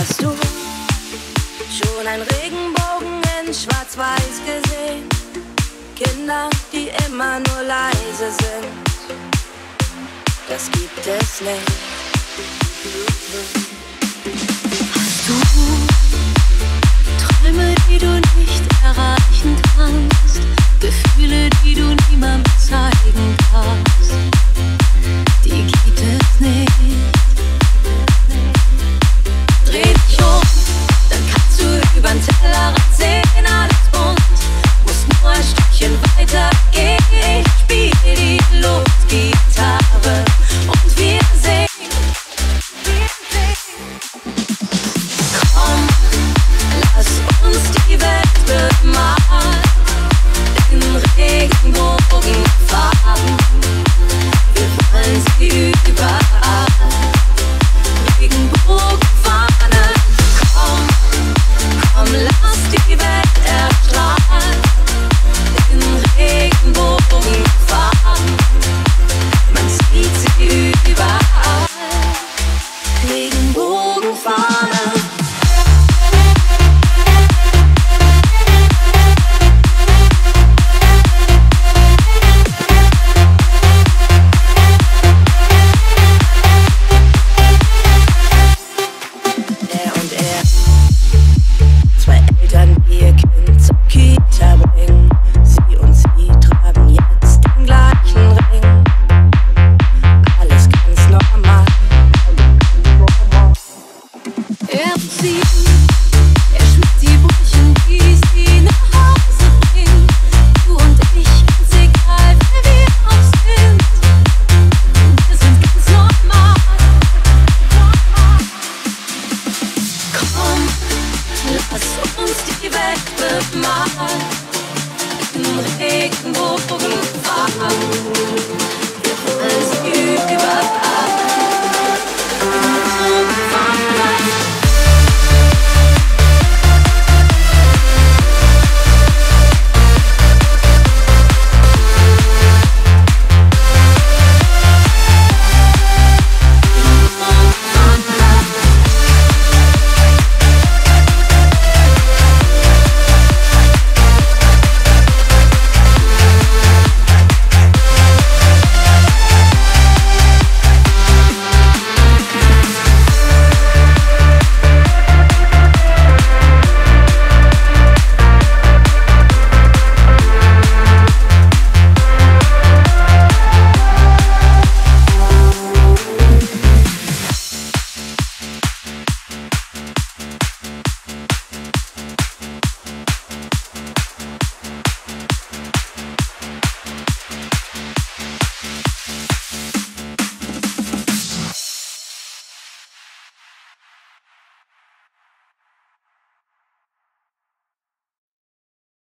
Hast du schon einen Regenbogen in Schwarz-Weiß gesehen? Kinder, die immer nur leise sind, das gibt es nicht. Hast du Träume, die du nicht erreichen kannst, Gefühle, die du niemandem zeigen kannst, die gibt es nicht. Dreh dich um, dann kannst du übern Tellerrand sehen, alles bunt, musst nur ein Stückchen weiter gehen. Ich spiel die Luftgitarre und wir singen. Komm, lass uns die Welt bemalen in Regenbogenfarben. Wir wollen sie überall. Regenbogenfahnen, komm, komm, lass die Welt erstrahlen in Regenbogenfarben. Man sieht sie überall. Regenbogenfahnen. Zwei Eltern, die ihr Kind zur Kita bringen. Sie und sie tragen jetzt den gleichen Ring. Alles ganz normal. Er zieht, er schmückt die Brüchen, die sie nach Hause bringen. Du und ich, ganz egal, wer wir auch sind. Wir sind ganz normal. Komm, lass uns die Welt bemalen in Regenbogenfarben. Wir wollen sie überall.